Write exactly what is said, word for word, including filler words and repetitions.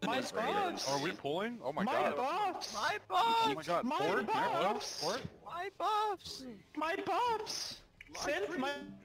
My buffs! Are we pulling? Oh my, My god. buffs! My buffs! Oh my god. My Port? buffs! Port? My buffs! My buffs! Synth, my